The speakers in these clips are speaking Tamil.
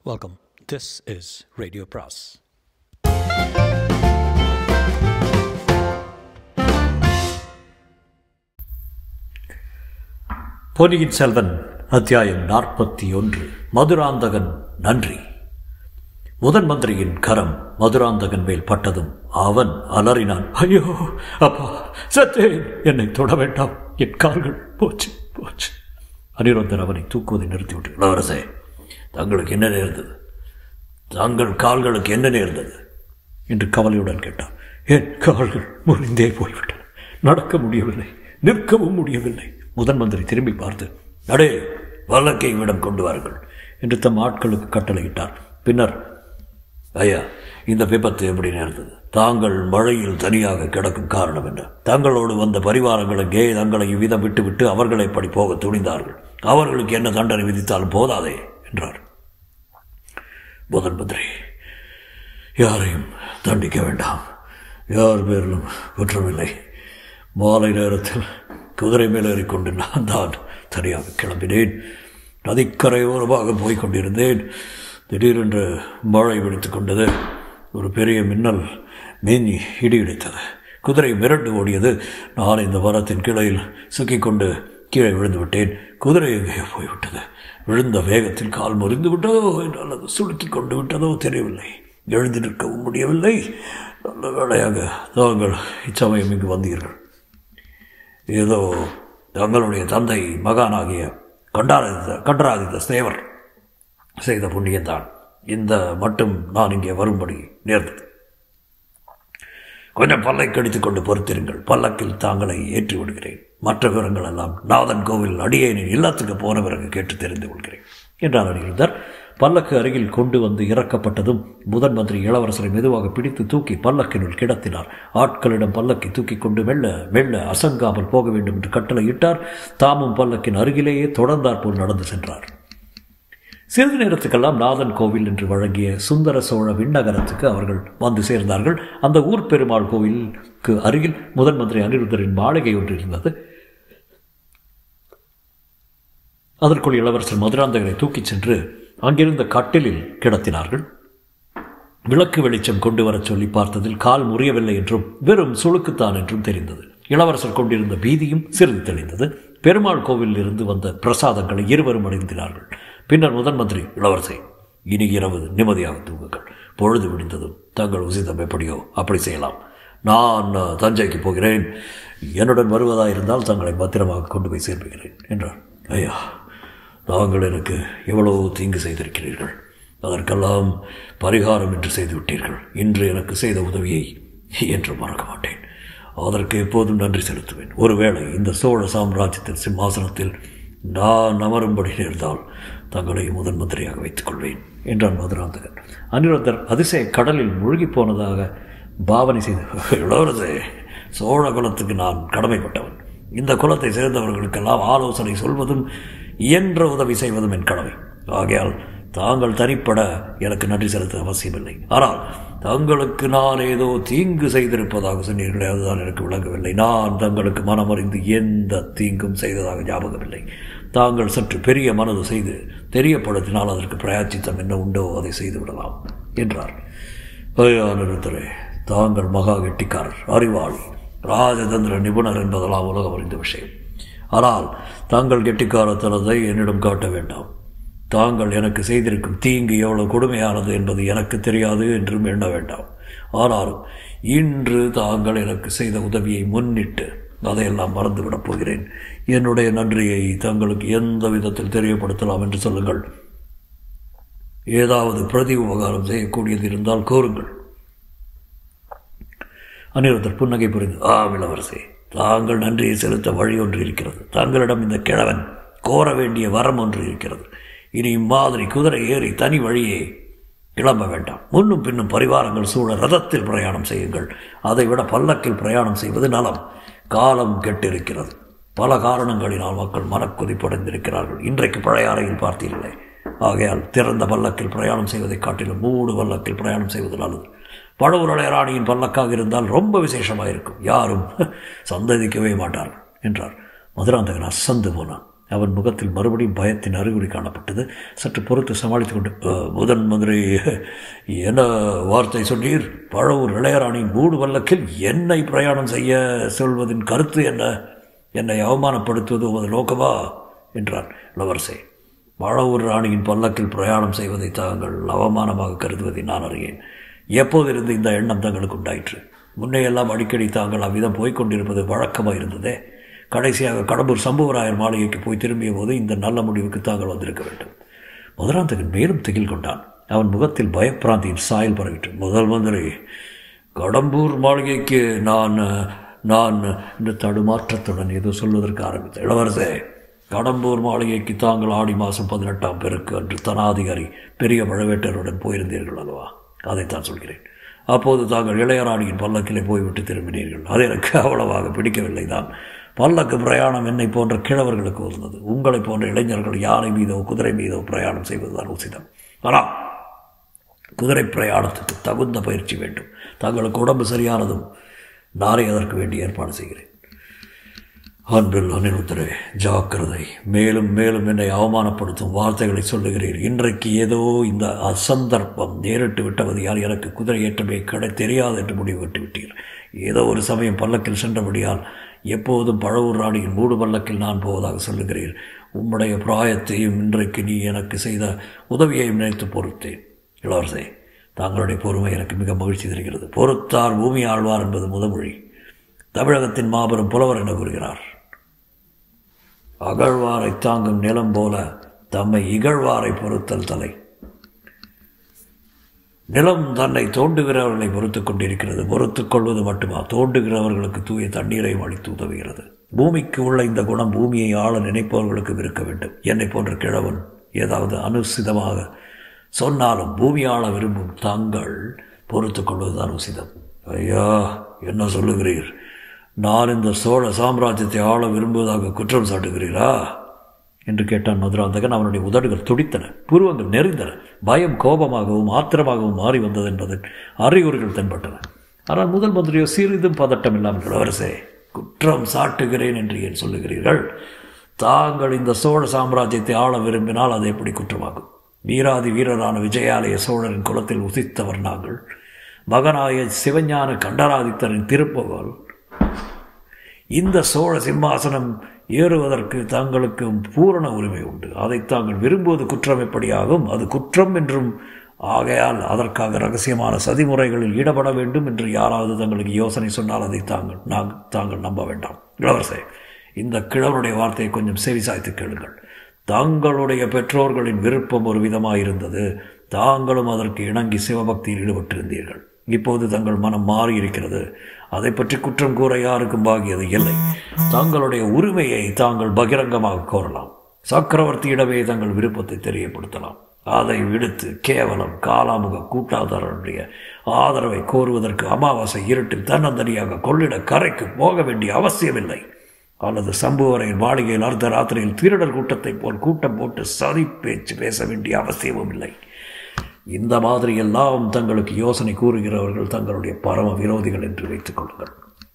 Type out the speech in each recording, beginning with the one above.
Welcome. This is RadioPras. Ponniyin Selvan அத்தியாயம் 41. மதுராந்தகன் நன்றி. முதன் மந்திரியின் கரம் மதுராந்தகன் மேல் பட்டதும் அவன் அலறினான். ஐயோ அப்பா, சத்தேன், என்னை தொட வேண்டாம், என் கால்கள் போச்சு போச்சு. அனிருத்தர் அவனை தூக்குவதை நிறுத்திவிட்டு, இளவரசே, தங்களுக்கு என்ன நேர்ந்தது? தங்கள் கால்களுக்கு என்ன நேர்ந்தது என்று கவலையுடன் கேட்டார். என் கால்கள் முறிந்தே போய்விட்டன, நடக்க முடியவில்லை, நிற்கவும் முடியவில்லை. முதன் மந்திரி திரும்பி பார்த்து, அடே, வல்லக்கை விடம் கொண்டு வாருங்கள் என்று தம் ஆட்களுக்கு கட்டளையிட்டார். பின்னர், ஐயா, இந்த விபத்து எப்படி நேர்ந்தது? தாங்கள் மழையில் தனியாக கிடக்கும் காரணம் என்ன? தங்களோடு வந்த பரிவாரங்களுக்கே தங்களை இவ்விதம் விட்டுவிட்டு அவர்களை எப்படி போக துணிந்தார்கள்? அவர்களுக்கு என்ன தண்டனை விதித்தாலும் போதாதே என்றார். முதன் மந்திரி, யாரையும் தண்டிக்க வேண்டாம், யார் பேரிலும் குற்றமில்லை. மாலை நேரத்தில் குதிரை மேல் ஏறிக்கொண்டு நான் தான் தனியாக கிளம்பினேன். நதிக்கரையோரமாக போய்கொண்டிருந்தேன். திடீரென்று மழை வெடித்து கொண்டது. ஒரு பெரிய மின்னல் மின்னி இடி இடித்தது. குதிரை மிரண்டு ஓடியது. நான் இந்த மரத்தின் கிளையில் சிக்கிக்கொண்டு கீழே விழுந்து விட்டேன். குதிரை எங்கேயோ போய்விட்டது. விழுந்த வேகத்தில் கால் முறிந்து விட்டதோ என்றால் அது சுளுக்கி கொண்டு விட்டதோ தெரியவில்லை. எழுந்து நிற்கவும் முடியவில்லை. நல்ல வேளையாக தாங்கள் இச்சமயம் இங்கு வந்தீர்கள். ஏதோ தங்களுடைய தந்தை மகானாகிய கண்டராதித்த தேவர் செய்த புண்ணியந்தான் இந்த மட்டும் நான் இங்கே வரும்படி நேர்ந்தது. கொஞ்சம் பல்லை கடித்துக் கொண்டு பொறுத்திருங்கள், பல்லக்கில் தாங்களை ஏற்றி விடுகிறேன். மற்ற விவரங்கள் எல்லாம் நாதன் கோவில் அடியேனின் இல்லத்துக்கு போன பிறகு கேட்டு தெரிந்து கொள்கிறேன் என்றார் அனிருத்தர். பல்லக்கு அருகில் கொண்டு வந்து இறக்கப்பட்டதும் முதன் மந்திரி இளவரசரை மெதுவாக பிடித்து தூக்கி பல்லக்கினுள் கிடத்தினார். ஆட்களிடம் பல்லக்கை தூக்கி கொண்டு மெல்ல அசங்காமல் போக வேண்டும் என்று கட்டளையிட்டார். தாமும் பல்லக்கின் அருகிலேயே தொடர்ந்தாற்போல் நடந்து சென்றார். சிறிது நேரத்துக்கெல்லாம் நாதன் கோவில் என்று வழங்கிய சுந்தர சோழ விண்ணகரத்துக்கு அவர்கள் வந்து சேர்ந்தார்கள். அந்த ஊர் பெருமாள் கோவிலுக்கு அருகில் முதன் மந்திரி அனிருத்தரின் மாளிகை ஒன்று இருந்தது. அதற்குள் இளவரசர் மதுராந்தகரை தூக்கிச் சென்று அங்கிருந்த கட்டிலில் கிடத்தினார்கள். விளக்கு வெளிச்சம் கொண்டு வரச் சொல்லி பார்த்ததில் கால் முறியவில்லை என்றும் வெறும் சுளுக்குத்தான் என்றும் தெரிந்தது. இளவரசர் கொண்டிருந்த பீதியும் சிறிது தெளிந்தது. பெருமாள் கோவிலில் இருந்து வந்த பிரசாதங்களை இருவரும் அடைந்தினார்கள். பின்னர் முதன் மந்திரி, இளவரசை, இனி இரவு நிம்மதியாக தூங்குங்கள். பொழுது விடிந்ததும் தங்கள் உசிதம் எப்படியோ அப்படி செய்யலாம். நான் தஞ்சைக்கு போகிறேன். என்னுடன் வருவதாயிருந்தால் தங்களை பத்திரமாக கொண்டு போய் சேர்ப்புகிறேன் என்றார். ஐயா, தாங்கள் எனக்கு எவ்வளவோ தீங்கு செய்திருக்கிறீர்கள். அதற்கெல்லாம் பரிகாரம் என்று செய்துவிட்டீர்கள். இன்று எனக்கு செய்த உதவியை என்று மறக்க மாட்டேன். அதற்கு எப்போதும் நன்றி செலுத்துவேன். ஒருவேளை இந்த சோழ சாம்ராஜ்யத்தின் சிம்மாசனத்தில் நான் அமரும்படி நேர்ந்தால் தங்களை முதன் மந்திரியாக வைத்துக் கொள்வேன் என்றான் மதுராந்தகன். அனிருத்தர் அதிசய கடலில் மூழ்கி போனதாக பாவனை செய்து, இளவரசே, சோழ குலத்துக்கு நான் கடமைப்பட்டவன். இந்த குலத்தை சேர்ந்தவர்களுக்கெல்லாம் ஆலோசனை சொல்வதும் இயன்ற உதவி செய்வதும் என் கடமை. ஆகையால் தாங்கள் தனிப்பட எனக்கு நன்றி செலுத்த அவசியமில்லை. ஆனால் தங்களுக்கு நான் ஏதோ தீங்கு செய்திருப்பதாக சொன்னீர்களே, அதுதான் எனக்கு விளங்கவில்லை. நான் தங்களுக்கு மனமறிந்து எந்த தீங்கும் செய்ததாக ஞாபகமில்லை. தாங்கள் சற்று பெரிய மனது செய்து தெரியப்படுத்தினால் அதற்கு பிரயாச்சித்தம் என்ன உண்டோ அதை செய்து விடலாம் என்றார். அனிருத்தரே, தாங்கள் மகா கெட்டிக்காரர், அறிவாளி, ராஜதந்திர நிபுணர் என்பதெல்லாம் உலகம் அறிந்த விஷயம். ஆனால் தாங்கள் கெட்டிக்காரத்தனத்தை என்னிடம் காட்ட வேண்டாம். தாங்கள் எனக்கு செய்திருக்கும் தீங்கு எவ்வளவு கொடுமையானது என்பது எனக்கு தெரியாது என்றும் எண்ண வேண்டாம். ஆனாலும் இன்று தாங்கள் எனக்கு செய்த உதவியை முன்னிட்டு அதையெல்லாம் மறந்துவிடப் போகிறேன். என்னுடைய நன்றியை தங்களுக்கு எந்த விதத்தில் தெரியப்படுத்தலாம் என்று சொல்லுங்கள். ஏதாவது பிரதி உபகாரம் செய்யக்கூடியது இருந்தால் கோருங்கள். அனிருத்தர் புன்னகை புரிந்து, இளவரசே, தாங்கள் நன்றியை செலுத்த வழி ஒன்று இருக்கிறது. தங்களிடம் இந்த கிழவன் கோர வேண்டிய வரம் ஒன்று இருக்கிறது. இனி இம்மாதிரி குதிரை ஏறி தனி வழியே கிளம்ப வேண்டாம். முன்னும் பின்னும் பரிவாரங்கள் சூழ ரதத்தில் பிரயாணம் செய்யுங்கள். அதைவிட பல்லக்கில் பிரயாணம் செய்வது நலம். காலம் கெட்டிருக்கிறது. பல காரணங்களினால் மக்கள் மனக்குதிப்படைந்திருக்கிறார்கள். இன்றைக்கு பழைய அறையில் பார்த்தீர்களே. ஆகையால் திறந்த பல்லக்கில் பிரயாணம் செய்வதை காட்டிலும் 3 பல்லக்கில் பிரயாணம் செய்வது நல்லது. பழுவூர் ராணியின் பல்லக்காக இருந்தால் ரொம்ப விசேஷமாக இருக்கும். யாரும் சந்ததிக்கவே மாட்டார்கள் என்றார். மதுராந்தகன் அசந்து போனான். அவன் முகத்தில் மறுபடியும் பயத்தின் அறிகுறி காணப்பட்டது. சற்று பொறுத்து சமாளித்துக் கொண்டு, முதன் மந்திரி, என்ன வார்த்தை சொன்னீர்? பழவூர் இளையராணியின் மூடு வல்லக்கில் என்னை பிரயாணம் செய்ய சொல்வதின் கருத்து என்ன? என்னை அவமானப்படுத்துவது உமது நோக்கமா என்றான் இளவரசே. பழவூர் ராணியின் பல்லக்கில் பிரயாணம் செய்வதை தாங்கள் அவமானமாக கருதுவதை நான் அறியேன். எப்போதிருந்து இந்த எண்ணம் தங்களுக்கு உண்டாயிற்று? முன்னையெல்லாம் அடிக்கடி தாங்கள் அவ்விதம் போய்கொண்டிருப்பது வழக்கமாக இருந்ததே. கடைசியாக கடம்பூர் சம்புவராயர் மாளிகைக்கு போய் திரும்பிய போது இந்த நல்ல முடிவுக்கு தாங்கள் வந்திருக்க வேண்டும். மதுராந்தகன் மேலும் திகில் கொண்டான். அவன் முகத்தில் பயப்பிராந்தியின் சாயல் பரவிட்டு, முதல் மந்திரி, கடம்பூர் மாளிகைக்கு நான் இந்த தடுமாற்றத்துடன் ஏதோ சொல்வதற்கு ஆரம்பித்த இளவரசே, கடம்பூர் மாளிகைக்கு தாங்கள் ஆடி மாதம் 18ஆம் பெருக்கு அன்று தனாதிகாரி பெரிய பழவேட்டருடன் போயிருந்தீர்கள் அல்லவா? அதைத்தான் சொல்கிறேன். அப்போது தாங்கள் இளையராணியின் பல்லக்கிலே போய்விட்டு திரும்பினீர்கள். அது எனக்கு அவ்வளவாக பிடிக்கவில்லை தான். பல்லக்கு பிரயாணம் என்னை போன்ற கிழவர்களுக்கு உதவுന്നത്. உங்களை போன்ற இளைஞர்கள் யானை மீதோ குதிரை மீதோ பிரயாணம் செய்வதுதான் உசிதம். ஆனால் குதிரை பிரயாணத்துக்கு தகுந்த பயிற்சி வேண்டும். தங்களுக்கு உடம்பு சரியானதும் நானே அதற்கு வேண்டி ஏற்பாடு செய்கிறேன். அன்பில் அனிருத்தரே, ஜாக்கிரதை. மேலும் மேலும் என்னை அவமானப்படுத்தும் வார்த்தைகளை சொல்லுகிறீர். இன்றைக்கு ஏதோ இந்த அசந்தர்ப்பம் நேரிட்டு விட்டவதையால் எனக்கு குதிரை ஏற்றமே தெரியாது என்று முடிவு விட்டுவிட்டீர். ஏதோ ஒரு சமயம் பல்லக்கில் சென்றபடியால் எப்போதும் பழவூர் ராணியின் மூடு பல்லக்கில் நான் போவதாக சொல்லுகிறீர். உம்முடைய பிராயத்தையும் இன்றைக்கு நீ எனக்கு செய்த உதவியையும் நினைத்து பொறுத்தேன். இளவரசே, தாங்களுடைய பொறுமை எனக்கு மிக மகிழ்ச்சி தருகிறது. பொறுத்தார் பூமி ஆழ்வார் என்பது முதமொழி. தமிழகத்தின் மாபெரும் புலவர் என கூறுகிறார். அகழ்வாரை தாங்கும் நிலம் போல தம்மை இகழ்வாரை பொறுத்தல் தலை. நிலம் தன்னை தோண்டுகிறவர்களை பொறுத்து கொண்டிருக்கிறது. பொறுத்துக் கொள்வது மட்டுமா, தோண்டுகிறவர்களுக்கு தூய தண்ணீரையும் அளித்து உதவுகிறது. பூமிக்கு உள்ள இந்த குணம் பூமியை ஆள நினைப்பவர்களுக்கு இருக்க வேண்டும். என்னை போன்ற கிழவன் ஏதாவது அனுசிதமாக சொன்னாலும் பூமி ஆள விரும்பும் தாங்கள் பொறுத்துக் கொள்வதுதான் உசிதம். ஐயா, என்ன சொல்லுகிறீர்? நான் இந்த சோழ சாம்ராஜ்யத்தை ஆள விரும்புவதாக குற்றம் சாட்டுகிறீரா என்று கேட்டான் மதுராந்தகன். அவனுடைய உதடுகள் துடித்தன, புருவங்கள் நெறிந்தன. பயம் கோபமாகவும் ஆத்திரமாகவும் மாறி வந்தது என்பதன் அறிகுறிகள் தென்பட்டன. ஆனால் முதல் மந்திரியோ சிறிதும் பதட்டம் இல்லாமல், இளவரசே, குற்றம் சாட்டுகிறேன் என்று ஏன் சொல்லுகிறீர்கள்? தாங்கள் இந்த சோழ சாம்ராஜ்யத்தை ஆள விரும்பினால் அது எப்படி குற்றமாகும்? வீராதி வீரரான விஜயாலய சோழரின் குலத்தில் உதித்தவர் நாங்கள். மகனாய சிவஞான கண்டராதித்தரின் திருப்புகழ். இந்த சோழ சிம்மாசனம் ஏறுவதற்கு தங்களுக்கு பூரண உரிமை உண்டு. அதை தாங்கள் விரும்புவது குற்றம் எப்படியாகும்? அது குற்றம் என்றும் ஆகையால் அதற்காக ரகசியமான சதிமுறைகளில் ஈடுபட வேண்டும் என்று யாராவது தங்களுக்கு யோசனை சொன்னால் அதை தாங்கள் நம்ப வேண்டாம். இளவரசே, இந்த கிழவனுடைய வார்த்தையை கொஞ்சம் செவிசாய்த்து கேளுங்கள். தங்களுடைய பெற்றோர்களின் விருப்பம் ஒரு விதமாயிருந்தது. தாங்களும் அதற்கு இணங்கி சிவபக்தியில் ஈடுபட்டிருந்தீர்கள். இப்போது தங்கள் மனம் மாறியிருக்கிறது. அதை பற்றி குற்றம் கூற யாருக்கும் பாகியது இல்லை. தங்களுடைய உரிமையை தாங்கள் பகிரங்கமாக கோரலாம். சக்கரவர்த்தியிடமே தங்கள் விருப்பத்தை தெரியப்படுத்தலாம். அதை விடுத்து கேவலம் காலாமுக கூட்டாளருடைய ஆதரவை கோருவதற்கு அமாவாசை இருட்டில் தன்னந்தனியாக கொள்ளிட கரைக்கு போக வேண்டிய அவசியமில்லை. அல்லது சம்புவரையின் மாளிகையில் அர்த்த ராத்திரியில் திருடர் கூட்டத்தை போல் கூட்டம் போட்டு சதி பேச்சு பேச வேண்டிய அவசியமும் இல்லை. இந்த மாதிரி எல்லாம் தங்களுக்கு யோசனை கூறுகிறவர்கள் தங்களுடைய பரம விரோதிகள் என்று வைத்துக் கொள்ளுங்கள்.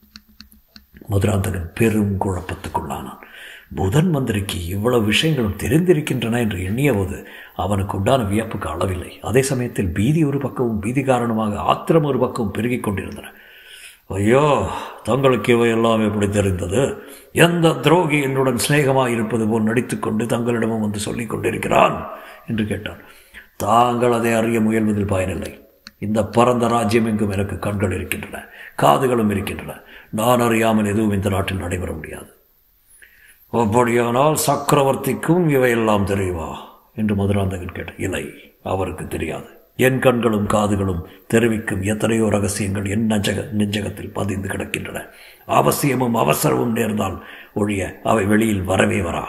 மதுராந்தகன் பெரும் குழப்பத்துக்குள்ளானான். முதன் மந்திரிக்கு இவ்வளவு விஷயங்களும் தெரிந்திருக்கின்றன என்று எண்ணிய போது அவனுக்கு உண்டான வியப்புக்கு அளவில்லை. அதே சமயத்தில் பீதி ஒரு பக்கமும் பீதி காரணமாக ஆத்திரம் ஒரு பக்கமும் பெருகிக் கொண்டிருந்தன. ஐயோ, தங்களுக்கு இவையெல்லாம் எப்படி தெரிந்தது? எந்த துரோகி என்னுடன் சிநேகமாக இருப்பது போல் நடித்துக்கொண்டு தங்களிடமும் வந்து சொல்லிக் கொண்டிருக்கிறான் என்று கேட்டான். தாங்கள் அதை அறிய முயல்வதில் பயனில்லை. இந்த பரந்த ராஜ்யம் எங்கும் எனக்கு கண்கள் இருக்கின்றன, காதுகளும் இருக்கின்றன. நான் அறியாமல் எதுவும் இந்த நாட்டில் நடைபெற முடியாது. அப்படியானால் சக்கரவர்த்திக்கும் இவையெல்லாம் தெரியுமா என்று மதுராந்தகன் கேட்டார். இல்லை, அவருக்கு தெரியாது. என் கண்களும் காதுகளும் தெரிவிக்கும் எத்தனையோ ரகசியங்கள் என் நெஞ்சகத்தில் பதிந்து கிடக்கின்றன. அவசியமும் அவசரமும் நேர்ந்தால் ஒழிய அவை வெளியில் வரவே வரா.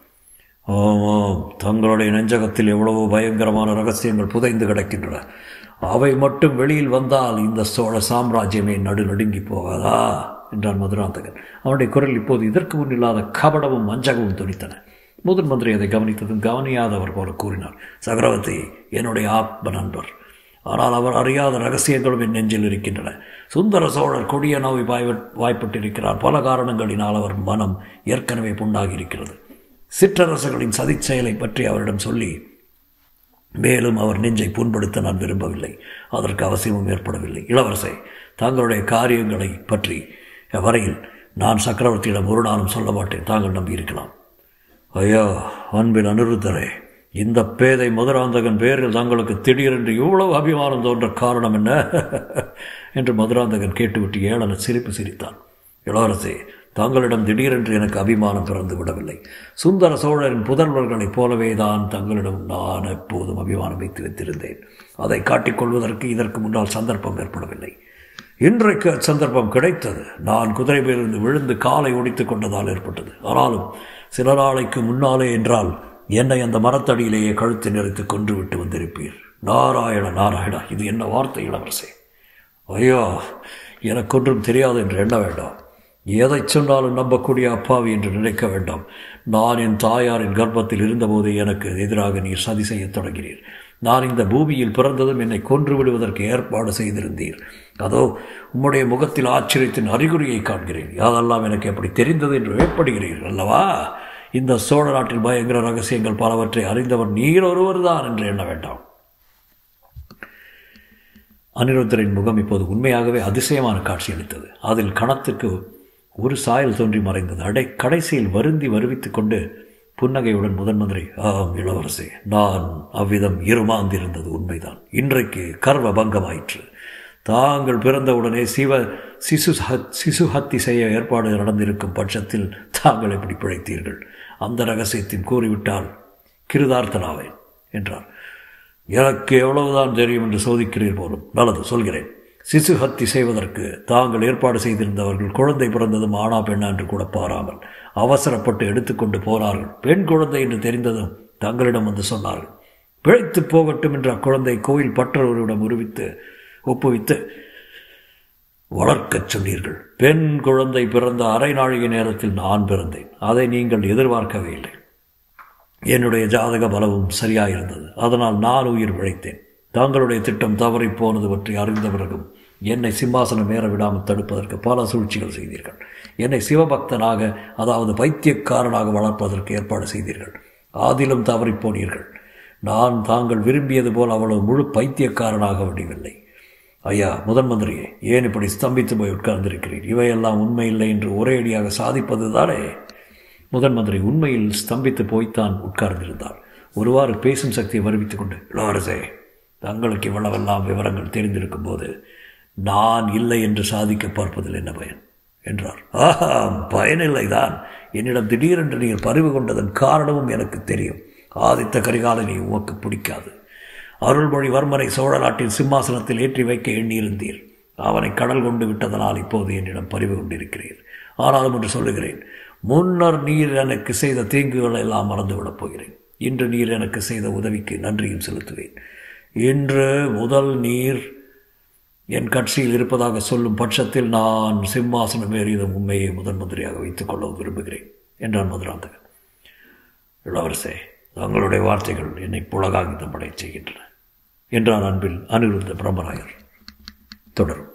ஆமாம், தங்களுடைய நெஞ்சகத்தில் எவ்வளவோ பயங்கரமான ரகசியங்கள் புதைந்து கிடக்கின்றன. அவை மட்டும் வெளியில் வந்தால் இந்த சோழ சாம்ராஜ்யமே நடுநடுங்கி போகாதா என்றான் மதுராந்தகன். அவனுடைய குரல் இப்போது இதற்கு முன் இல்லாத கபடமும் வஞ்சகமும் துணித்தன. முதன் மந்திரி அதை கவனித்ததும் கவனியாதவர் போல கூறினார். சக்கரவர்த்தி என்னுடைய ஆத்ம நண்பர். ஆனால் அவர் அறியாத ரகசியங்களும் என் நெஞ்சில் இருக்கின்றன. சுந்தர சோழர் கொடிய நோய் வாய்ப்பட்டிருக்கிறார். பல காரணங்களினால் அவர் மனம் ஏற்கனவே புண்ணாகி இருக்கிறது. சிற்றரசுகளின் சதிச் செயலை பற்றி அவரிடம் சொல்லி மேலும் அவர் நெஞ்சை புண்படுத்த நான் விரும்பவில்லை. அதற்கு அவசியமும் ஏற்படவில்லை. இளவரசே, தங்களுடைய காரியங்களை பற்றி வரையில் நான் சக்கரவர்த்தியிடம் ஒரு நாளும் சொல்ல மாட்டேன். தாங்கள் நம்பியிருக்கலாம். ஐயா, அன்பில் அனிருத்தரே, இந்த பேதை மதுராந்தகன் பேரில் தங்களுக்கு திடீரென்று இவ்வளவு அபிமானம் தோன்ற காரணம் என்ன என்று மதுராந்தகன் கேட்டுவிட்டு ஏளன சிரிப்பு சிரித்தான். இளவரசே, தங்களிடம் திடீரென்று எனக்கு அபிமானம் பிறந்து விடவில்லை. சுந்தர சோழரின் புதல்வர்களைப் போலவே தான் தங்களிடம் நான் எப்போதும் அபிமானம் வைத்து வைத்திருந்தேன். அதை காட்டிக்கொள்வதற்கு இதற்கு முன்னால் சந்தர்ப்பம் ஏற்படவில்லை. இன்றைக்கு சந்தர்ப்பம் கிடைத்தது. நான் குதிரை மேலிருந்து விழுந்து காலை ஒடித்துக் கொண்டதால் ஏற்பட்டது. ஆனாலும் சில நாளைக்கு முன்னாலே என்றால் என்னை அந்த மரத்தடியிலேயே கழுத்தை நெறித்து கொன்று விட்டு வந்திருப்பீர். நாராயண நாராயணா, இது என்ன வார்த்தை இளவரசே? ஐயா, எனக்கொன்றும் தெரியாது என்று எண்ண வேண்டாம். எதை சொன்னாலும் நம்பக்கூடிய அப்பாவி என்று நினைக்க வேண்டாம். நான் என் தாயாரின் கர்ப்பத்தில் இருந்தபோது எனக்கு எதிராக நீர் சதி செய்யத் தொடங்கினீர். நான் இந்த பூமியில் பிறந்ததும் என்னை கொன்று விடுவதற்கு ஏற்பாடு செய்திருந்தீர். அதோ உம்முடைய முகத்தில் ஆச்சரியத்தின் அறிகுறியை காண்கிறேன். யாதெல்லாம் எனக்கு எப்படி தெரிந்தது என்று வேப்படுகிறீர்கள் அல்லவா? இந்த சோழ நாட்டில் பயங்கர ரகசியங்கள் பலவற்றை அறிந்தவர் நீர் ஒருவர் தான் என்று எண்ண வேண்டாம். அனிருத்தரின் முகம் இப்போது உண்மையாகவே அதிசயமான காட்சி அளித்தது. அதில் கணத்துக்கு ஒரு சாயல் தோன்றி மறைந்தது. கடைசியில் வருந்தி வருவித்துக் கொண்டு புன்னகையுடன் முதன் மந்திரி, ஆம் இளவரசே, நான் அவ்விதம் இருமாந்திருந்தது உண்மைதான். இன்றைக்கு கர்வ பங்கமாயிற்று. தாங்கள் பிறந்தவுடனே சிசுஹத்தி செய்ய ஏற்பாடு நடந்திருக்கும் பட்சத்தில் தாங்கள் எப்படி பிழைத்தீர்கள்? அந்த ரகசியத்தையும் கூறிவிட்டால் கிருதார்த்தனாவேன் என்றார். எனக்கு எவ்வளவுதான் தெரியும் என்று சோதிக்கிறீர் போலும். நல்லது, சொல்கிறேன். சிசுஹத்தி செய்வதற்கு தாங்கள் ஏற்பாடு செய்திருந்தவர்கள் குழந்தை பிறந்ததும் ஆனா பெண்ணா என்று கூட பாராமல் அவசரப்பட்டு எடுத்துக்கொண்டு போனார்கள். பெண் குழந்தை என்று தெரிந்ததும் தங்களிடம் வந்து சொன்னார்கள். பிழைத்து போகட்டும் என்ற அக்குழந்தை கோயில் பற்றவரிடம் ஒப்புவித்து வளர்க்கச் சொன்னீர்கள். பெண் குழந்தை பிறந்த அரை நாழிகை நேரத்தில் நான் பிறந்தேன். அதை நீங்கள் எதிர்பார்க்கவே இல்லை. என்னுடைய ஜாதக பலவும் சரியாயிருந்தது. அதனால் நான் உயிர் பிழைத்தேன். தாங்களுடைய திட்டம் தவறி போனது பற்றி அறிந்த பிறகும் என்னை சிம்மாசனம் ஏற விடாமல் தடுப்பதற்கு பல சூழ்ச்சிகள் செய்தீர்கள். என்னை சிவபக்தனாக, அதாவது பைத்தியக்காரனாக வளர்ப்பதற்கு ஏற்பாடு செய்தீர்கள். அதிலும் தவறிப்போனீர்கள். நான் தாங்கள் விரும்பியது போல் அவ்வளவு முழு பைத்தியக்காரனாக விடவில்லை. ஐயா முதன் மந்திரியே, ஏன் இப்படி ஸ்தம்பித்து போய் உட்கார்ந்திருக்கிறீர்? இவையெல்லாம் உண்மையில்லை என்று ஒரேடியாக சாதிப்பது தானே? முதன் மந்திரி உண்மையில் ஸ்தம்பித்து போய்த்தான் உட்கார்ந்திருந்தார். ஒருவாறு பேசும் சக்தியை வருவித்துக் கொண்டு, இளவரசே, தங்களுக்கு இவ்வளவெல்லாம் விவரங்கள் தெரிந்திருக்கும் போது நான் இல்லை என்று சாதிக்க பார்ப்பதில் என்ன பயன் என்றார். பயனில்லைதான். என்னிடம் திடீரென்று நீங்கள் பறிவு கொண்டதன் காரணமும் எனக்கு தெரியும். ஆதித்த கரிகாலனை உமக்கு பிடிக்காது. அருள்மொழிவர்மனை சோழ நாட்டின் சிம்மாசனத்தில் ஏற்றி வைக்க எண்ணியிருந்தீர். அவனை கடல் கொண்டு விட்டதனால் இப்போது என்னிடம் பறிவு கொண்டிருக்கிறீர். ஆனாலும் என்று சொல்லுகிறேன், முன்னர் நீர் எனக்கு செய்த தீங்குகளை எல்லாம் மறந்துவிடப் போகிறேன். இன்று நீர் எனக்கு செய்த உதவிக்கு நன்றியும் செலுத்துவேன். இன்று முதல் நீர் என் கட்சியில் இருப்பதாக சொல்லும் பட்சத்தில் நான் சிம்மாசனம் ஏறியது உண்மையை முதன் மந்திரியாக வைத்துக் கொள்ள விரும்புகிறேன் என்றான் மதுராந்தகன். இளவரசே, தங்களுடைய வார்த்தைகள் என்னை புலகாகிதம் அடையச் செய்கின்றன என்றார் அன்பில் அனிருத்த பிரம்மராயர். தொடரும்.